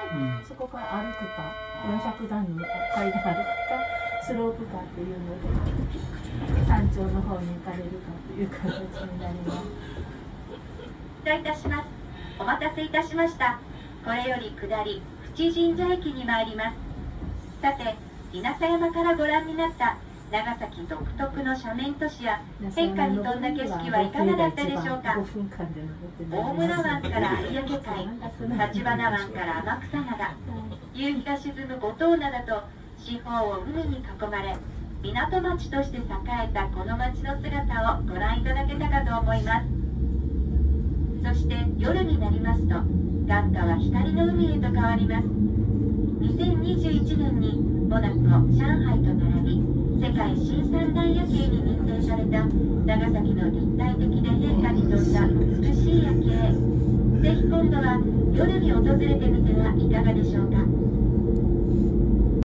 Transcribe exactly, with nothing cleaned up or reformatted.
うん、そこから歩くかよんひゃくだんの階段歩くかスロープかっていうので山頂の方に行かれるかという形になります。 失礼いたします。お待たせいたしました。これより下り淵神社駅に参ります。さて、稲佐山からご覧になった長崎独特の斜面都市や変化に富んだ景色はいかがだったでしょうか。大村湾から有明海、橘湾から天草灘、夕日が沈む五島灘と四方を海に囲まれ、港町として栄えたこの町の姿をご覧いただけたかと思います。そして夜になりますと眼下は光の海へと変わります。にせんにじゅういちねんにモナコ、上海と並び世界新三大夜景に認定された長崎の立体的で変化に富んだ美しい夜景。ぜひ今度は夜に訪れてみてはいかがでしょうか。